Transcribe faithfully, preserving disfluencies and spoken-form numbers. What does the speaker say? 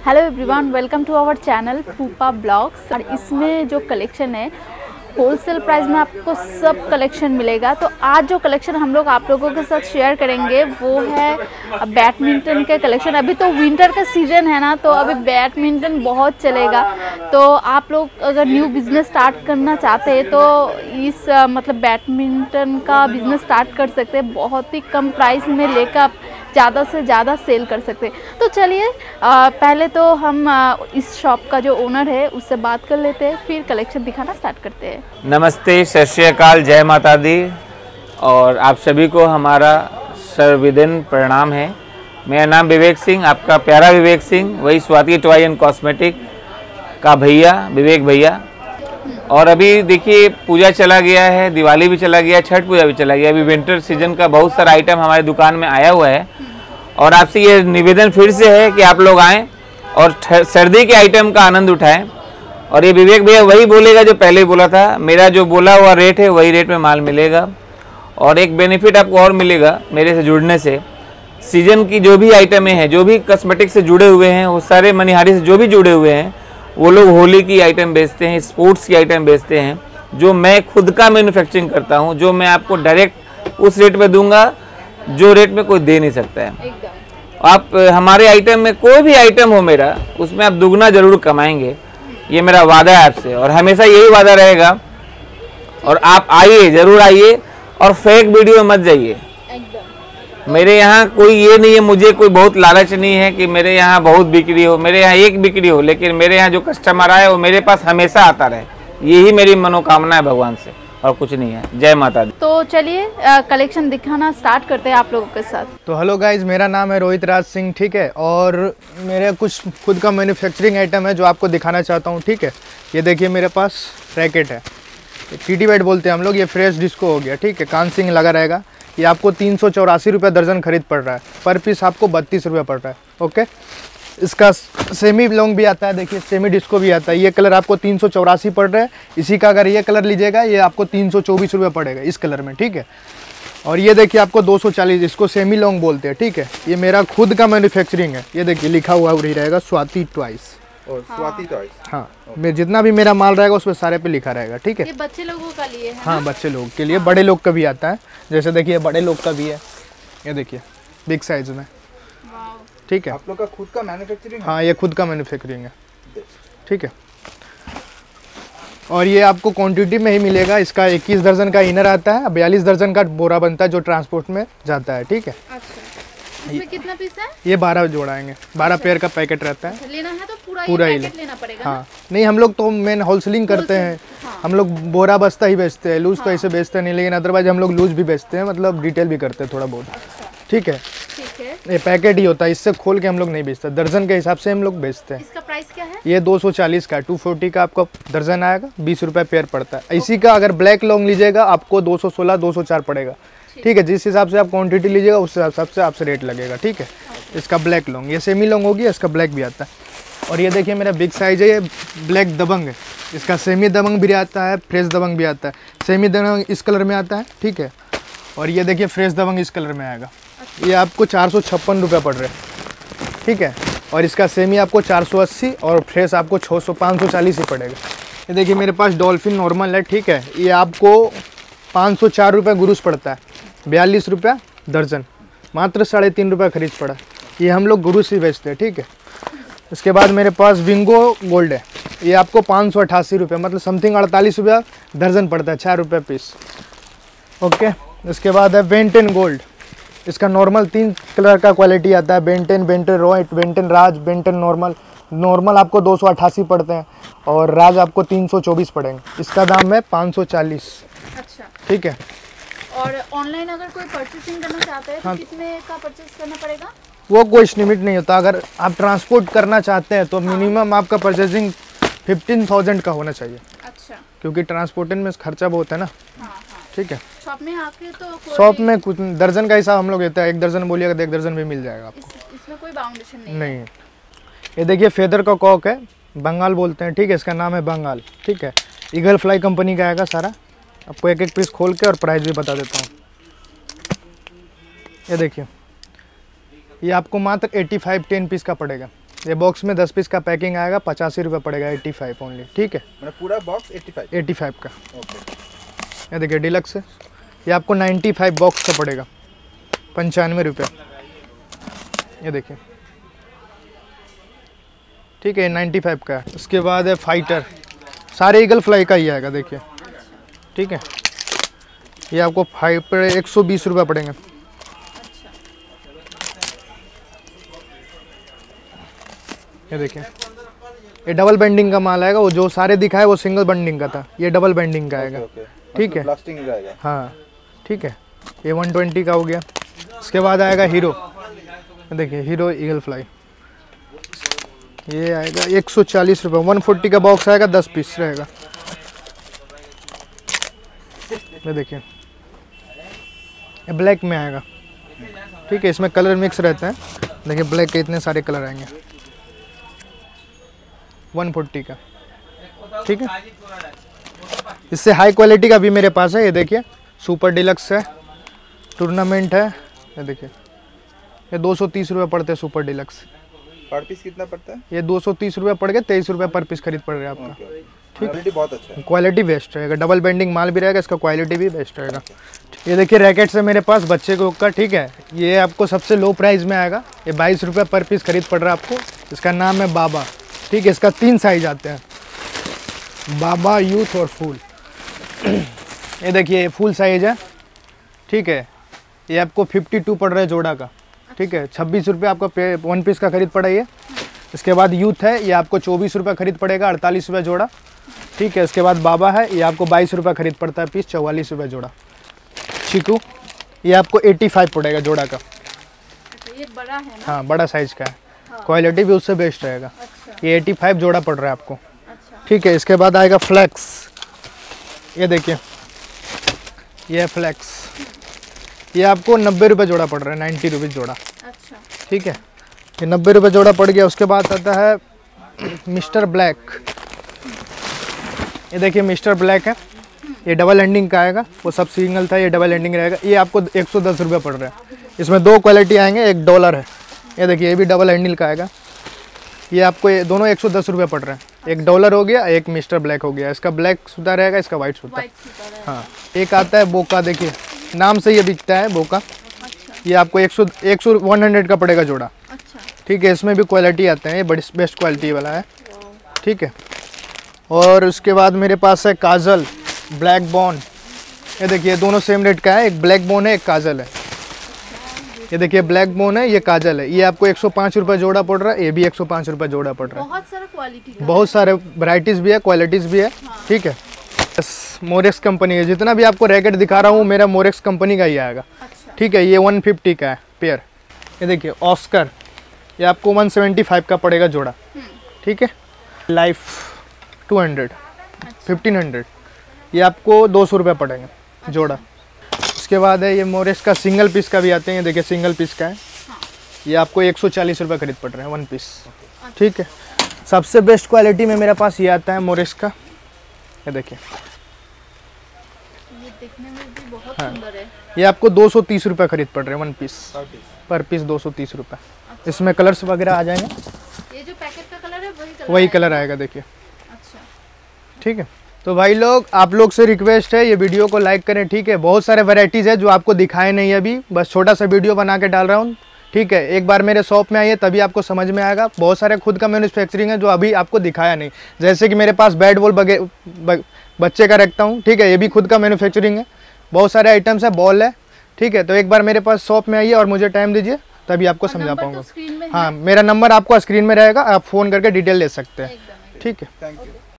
Hello everyone, welcome to our channel Pupa blogs. और इसमें जो कलेक्शन है होलसेल प्राइस में आपको सब कलेक्शन मिलेगा। तो आज जो कलेक्शन हम लोग आप लोगों के साथ शेयर करेंगे वो है बैडमिंटन के कलेक्शन। अभी तो विंटर का सीज़न है ना, तो अभी बैडमिंटन बहुत चलेगा। तो आप लोग अगर न्यू बिज़नेस स्टार्ट करना चाहते हैं तो इस मतलब बैडमिंटन का बिज़नेस स्टार्ट कर सकते हैं। बहुत ही कम प्राइस में लेकर ज़्यादा से ज़्यादा सेल कर सकते हैं। तो चलिए पहले तो हम आ, इस शॉप का जो ओनर है उससे बात कर लेते हैं, फिर कलेक्शन दिखाना स्टार्ट करते हैं। नमस्ते, सत श्री अकाल, जय माता दी। और आप सभी को हमारा सर्वविदिन प्रणाम है। मेरा नाम विवेक सिंह, आपका प्यारा विवेक सिंह, वही स्वाति टॉय एंड कॉस्मेटिक का भैया, विवेक भैया। और अभी देखिए पूजा चला गया है, दिवाली भी चला गया, छठ पूजा भी चला गया। अभी विंटर सीजन का बहुत सारा आइटम हमारे दुकान में आया हुआ है। और आपसे ये निवेदन फिर से है कि आप लोग आएँ और सर्दी के आइटम का आनंद उठाएं। और ये विवेक भैया वही बोलेगा जो पहले बोला था, मेरा जो बोला हुआ रेट है वही रेट में माल मिलेगा। और एक बेनिफिट आपको और मिलेगा मेरे से जुड़ने से, सीजन की जो भी आइटमें हैं, जो भी कॉस्मेटिक से जुड़े हुए हैं, वो सारे मनिहारी से जो भी जुड़े हुए हैं वो लोग होली की आइटम बेचते हैं, स्पोर्ट्स की आइटम बेचते हैं, जो मैं खुद का मैन्युफैक्चरिंग करता हूँ, जो मैं आपको डायरेक्ट उस रेट पे दूंगा जो रेट में कोई दे नहीं सकता है। आप हमारे आइटम में कोई भी आइटम हो मेरा, उसमें आप दुगना जरूर कमाएंगे, ये मेरा वादा है आपसे। और हमेशा यही वादा रहेगा। और आप आइए, जरूर आइए और फेक वीडियो में मत जाइए। मेरे यहाँ कोई ये नहीं है, मुझे कोई बहुत लालच नहीं है कि मेरे यहाँ बहुत बिक्री हो, मेरे यहाँ एक बिक्री हो, लेकिन मेरे यहाँ जो कस्टमर आए वो मेरे पास हमेशा आता रहे। यही मेरी मनोकामना है भगवान से, और कुछ नहीं है। जय माता दी। तो चलिए कलेक्शन दिखाना स्टार्ट करते हैं आप लोगों के साथ। तो हेलो गाइज, मेरा नाम है रोहित राज सिंह, ठीक है। और मेरे कुछ खुद का मैन्युफैक्चरिंग आइटम है जो आपको दिखाना चाहता हूँ, ठीक है। ये देखिए मेरे पास रैकेट है, टीटी बैट बोलते हैं हम लोग। ये फ्रेश डिस्को हो गया, ठीक है, कान सिंग लगा रहेगा। ये आपको तीन सौ चौरासी रुपये दर्जन खरीद पड़ रहा है, पर पीस आपको बत्तीस रुपये पड़ रहा है। ओके, इसका सेमी लॉन्ग भी आता है, देखिए सेमी डिस्को भी आता है। ये कलर आपको तीन सौ चौरासी पड़ रहा है। इसी का अगर ये कलर लीजिएगा ये आपको तीन सौ चौबीस रुपये पड़ेगा इस कलर में, ठीक है। और ये देखिए आपको दो सौ चालीस, इसको सेमी लॉन्ग बोलते हैं, ठीक है। ये मेरा खुद का मैन्युफैक्चरिंग है। ये देखिए लिखा हुआ वही रहेगा, स्वाति टॉयज। और स्वाति टॉयज, हाँ, मैं जितना भी मेरा माल रहेगा उस पर सारे पे लिखा रहेगा, ठीक है। ये बच्चे लोगों का लिए है। हाँ, बच्चे लोग के लिए, बड़े लोग का भी आता है। जैसे देखिए बड़े लोग का भी है, ये देखिए बिग साइज में, ठीक है। आप लोग का खुद का मैन्युफैक्चरिंग? हाँ, ये खुद का मैन्युफैक्चरिंग है, ठीक है। और ये आपको क्वांटिटी में ही मिलेगा। इसका इक्कीस दर्जन का इनर आता है, बयालीस दर्जन का बोरा बनता है जो ट्रांसपोर्ट में जाता है, ठीक है। अच्छा, इसमें कितना पीस है? ये बारह जोड़ाएंगे, बारह पेयर का पैकेट रहता है। लेना है तो पूरा पूरा ये ही पैकेट लेना पड़ेगा। हाँ, नहीं हम लोग तो मेन होलसेलिंग करते हैं। हाँ। हम लोग बोरा बस्ता ही बेचते हैं, लूज तो ऐसे बेचते नहीं, लेकिन अदरवाइज हम लोग लूज भी बेचते हैं, मतलब डिटेल भी करते हैं थोड़ा बहुत, ठीक है। ठीक है, ये पैकेट ही होता है, इससे खोल के हम लोग नहीं बेचते, दर्जन के हिसाब से हम लोग बेचते हैं। इसका प्राइस क्या है? ये दो सौ चालीस का, टू फोर्टी का आपको दर्जन आएगा, बीस रुपये पेयर पड़ता है। इसी का अगर ब्लैक लॉन्ग लीजिएगा आपको दो सौ सोलह दो सौ चार पड़ेगा, ठीक है। जिस हिसाब से आप क्वांटिटी लीजिएगा उस हिसाब से आपसे रेट लगेगा, ठीक है। इसका ब्लैक लॉन्ग, ये सेमी लॉन्ग होगी, इसका ब्लैक भी आता है। और ये देखिए मेरा बिग साइज है, ये ब्लैक दबंग है। इसका सेमी दबंग भी आता है, फ्रेश दबंग भी आता है। सेमी दबंग इस कलर में आता है, ठीक है। और ये देखिए फ्रेश दबंग इस कलर में आएगा। ये आपको चार सौ छप्पन रुपये पड़ रहे हैं, ठीक है। और इसका सेमी आपको चार सौ अस्सी और फ्रेश आपको छः सौ पाँच सौ चालीस ही पड़ेगा। ये देखिए मेरे पास डॉल्फिन नॉर्मल है, ठीक है। ये आपको पाँच सौ चार रुपये गुरुस पड़ता है, बयालीस रुपये दर्जन, मात्र साढ़े तीन रुपये खरीद पड़ा। ये हम लोग गुरुस ही बेचते हैं, ठीक है। इसके बाद मेरे पास विंगो गोल्ड है। ये आपको पाँच सौ अट्ठासी रुपये, मतलब समथिंग अड़तालीस रुपया दर्जन पड़ता है, चार रुपये पीस, ओके। इसके बाद है बेंटेन गोल्ड। इसका नॉर्मल तीन कलर का क्वालिटी आता है, बेंटेन, बेंटेन रॉयट, बेंटेन राज, बेंटेन नॉर्मल। नॉर्मल आपको दो सौ अट्ठासी पड़ते हैं और राज आपको तीन सौ चौबीस पड़ेंगे। इसका दाम है पाँच सौ चालीस, अच्छा, ठीक है। और ऑनलाइन अगर कोई परचेसिंग करना चाहता है तो हाँ, कितने का परचेस करना पड़ेगा? वो कोई लिमिट नहीं होता। अगर आप ट्रांसपोर्ट करना चाहते हैं तो मिनिमम आपका परचेसिंग फिफ्टीन थाउजेंड का होना चाहिए। अच्छा, क्योंकि ट्रांसपोर्टेशन में खर्चा बहुत है ना, हाँ, हाँ। ठीक है। शॉप में आके तो शॉप में कुछ दर्जन का हिसाब हम लोग देते हैं, एक दर्जन बोलिएगा तो एक दर्जन भी मिल जाएगा आपको। इस, इसमें कोई बाउंडेशन नहीं, नहीं है। ये देखिए फेदर का कॉक है, बंगाल बोलते हैं, ठीक है। इसका नाम है बंगाल, ठीक है। ईगल फ्लाई कंपनी का आएगा सारा। आपको एक एक पीस खोल के और प्राइस भी बता देता हूँ। ये देखिए, ये आपको मात्र पचासी टेन पीस का पड़ेगा। ये बॉक्स में दस पीस का पैकिंग आएगा, पचासी रुपये पड़ेगा, एट्टी फाइव ओनली। ठीक है, मतलब पूरा box eighty five eighty five का। ओके, ये देखिए डिलक्स है, ये आपको नाइन्टी फाइव बॉक्स का पड़ेगा, पंचानवे रुपये। ये देखिए, ठीक है, नाइन्टी फाइव का है। उसके बाद है फाइटर, सारे ईगल फ्लाई का ही आएगा, देखिए। ठीक है, ये आपको फाइव पर एक सौ बीस रुपये पड़ेंगे। ये देखिए, ये डबल बेंडिंग का माल आएगा, वो जो सारे दिखाए वो सिंगल बेंडिंग का था, ये डबल बेंडिंग का आएगा। ठीक है, प्लास्टिक रहेगा। हाँ ठीक है, ये वन ट्वेंटी का हो गया। उसके बाद आएगा हीरो, देखिए हीरो ईगल फ्लाई, ये आएगा एक सौ चालीस रुपये, वन फोर्टी का बॉक्स आएगा, दस पीस रहेगा। ये देखिए, ये ब्लैक में आएगा। ठीक है, इसमें कलर मिक्स रहता है, देखिए ब्लैक के इतने सारे कलर आएंगे, वन फोर्टी का। ठीक है, इससे हाई क्वालिटी का भी मेरे पास है, ये देखिए सुपर डिलक्स है, टूर्नामेंट है। ये देखिए, ये दो सौ तीस रुपये पड़ते हैं सुपर डिलक्स। पर पीस कितना पड़ता है? ये दो सौ तीस रुपये पड़ गए, तेईस रुपये पर पीस खरीद पड़ रहा है आपका। ठीक, क्वालिटी बहुत अच्छा है, क्वालिटी बेस्ट रहेगा, डबल बेंडिंग माल भी रहेगा, इसका क्वालिटी भी बेस्ट रहेगा। ये देखिए रैकेट्स है मेरे पास बच्चे को का। ठीक है, ये आपको सबसे लो प्राइस में आएगा, ये बाईस रुपये पर पीस खरीद पड़ रहा है आपको। इसका नाम है बाबा। ठीक है, इसका तीन साइज आते हैं, बाबा, यूथ और फुल। ये देखिए ये फुल साइज है। ठीक है, ये आपको फिफ्टी टू पड़ रहा है जोड़ा का। ठीक है, छब्बीस रुपये आपका वन पीस का खरीद पड़ा ये। इसके बाद यूथ है, ये आपको चौबीस रुपये खरीद पड़ेगा, अड़तालीस रुपये जोड़ा। ठीक है, इसके बाद बाबा है, ये आपको बाईस रुपये खरीद पड़ता है पीस, चौवालीस रुपये जोड़ा। चीकू, ये आपको एट्टी फाइव पड़ेगा जोड़ा का। अच्छा, ये बड़ा है ना? हाँ, बड़ा साइज का है, क्वालिटी भी उससे बेस्ट रहेगा। अच्छा, ये एट्टी फाइव जोड़ा पड़ रहा है आपको। अच्छा, ठीक है, इसके बाद आएगा फ्लैक्स, ये देखिए ये है फ्लैक्स, ये आपको नब्बे रुपये जोड़ा पड़ रहा है, नाइन्टी रुपीज़ जोड़ा। अच्छा, ठीक है, ये नब्बे रुपये जोड़ा पड़ गया। उसके बाद आता है मिस्टर ब्लैक, ये देखिए मिस्टर ब्लैक है, ये डबल एंडिंग का आएगा, वो सब सिंगल था, ये डबल एंडिंग रहेगा। ये आपको एक सौ दस रुपये पड़ रहा है, इसमें दो क्वालिटी आएंगे, एक डॉलर है। ये देखिए, ये भी डबल एंडिल का आएगा, ये आपको ये दोनों एक सौ दस रुपये पड़ रहे हैं, एक डॉलर हो गया, एक मिस्टर ब्लैक हो गया। इसका ब्लैक सूता रहेगा, इसका वाइट सूता। व्हाइट सूता है। हाँ, एक आता है बोका, देखिए नाम से ये बिकता है बोका। अच्छा, ये आपको एक सौ एक सौ वन हंड्रेड का पड़ेगा जोड़ा। अच्छा, ठीक है, इसमें भी क्वालिटी आते हैं, ये बड़ी बेस्ट क्वालिटी वाला है। ठीक है, और उसके बाद मेरे पास है काजल, ब्लैक बॉन। ये देखिए दोनों सेम रेट का है, एक ब्लैक बॉन है, एक काजल है। ये देखिए ब्लैक बोन है, ये काजल है, ये आपको एक सौ पाँच रुपये जोड़ा पड़ रहा है, ये भी एक सौ पाँच रुपये जोड़ा पड़ रहा है। बहुत सारा क्वालिटी का, बहुत सारे वैरायटीज़ भी है, क्वालिटीज़ भी है। हाँ। ठीक है, बस मोरेक्स कंपनी है, जितना भी आपको रैकेट दिखा रहा हूँ मेरा मोरेक्स कंपनी का ही आएगा। अच्छा, ठीक है, ये वन फिफ्टी का है पेयर। ये देखिए ऑस्कर, ये आपको वन सेवेंटी फाइव का पड़ेगा जोड़ा। ठीक है, life two hundred, fifteen hundred, ये आपको दो सौ रुपये पड़ेंगे जोड़ा। उसके बाद है ये मोरेक्स का सिंगल पीस का भी आते हैं, ये देखिए सिंगल पीस का है। हाँ। ये आपको एक सौ चालीस रुपये खरीद पड़ रहे हैं वन पीस। ठीक है, सबसे बेस्ट क्वालिटी में मेरे पास ये आता है मोरेक्स का, ये देखिए, ये देखने में भी बहुत हाँ। सुंदर है। ये आपको दो सौ तीस रुपये खरीद पड़ रहे हैं वन पीस, पर पीस दो सौ तीस रुपये। अच्छा। इसमें कलर्स वगैरह आ जाएंगे, ये जो पैकेट का कलर है वही कलर वही कलर आएगा, देखिए। अच्छा, ठीक है, तो भाई लोग आप लोग से रिक्वेस्ट है ये वीडियो को लाइक करें। ठीक है, बहुत सारे वैरायटीज़ है जो आपको दिखाए नहीं अभी, बस छोटा सा वीडियो बना के डाल रहा हूँ। ठीक है, एक बार मेरे शॉप में आइए तभी आपको समझ में आएगा। बहुत सारे खुद का मैन्युफैक्चरिंग है जो अभी आपको दिखाया नहीं, जैसे कि मेरे पास बैट बॉल बगे ब, बच्चे का रखता हूँ। ठीक है, ये भी खुद का मैन्युफैक्चरिंग है, बहुत सारे आइटम्स है, बॉल है। ठीक है, तो एक बार मेरे पास शॉप में आइए और मुझे टाइम दीजिए, तभी आपको समझा पाऊँगा। तो हाँ, मेरा नंबर आपको स्क्रीन में रहेगा, आप फ़ोन करके डिटेल ले सकते हैं। ठीक है, थैंक यू।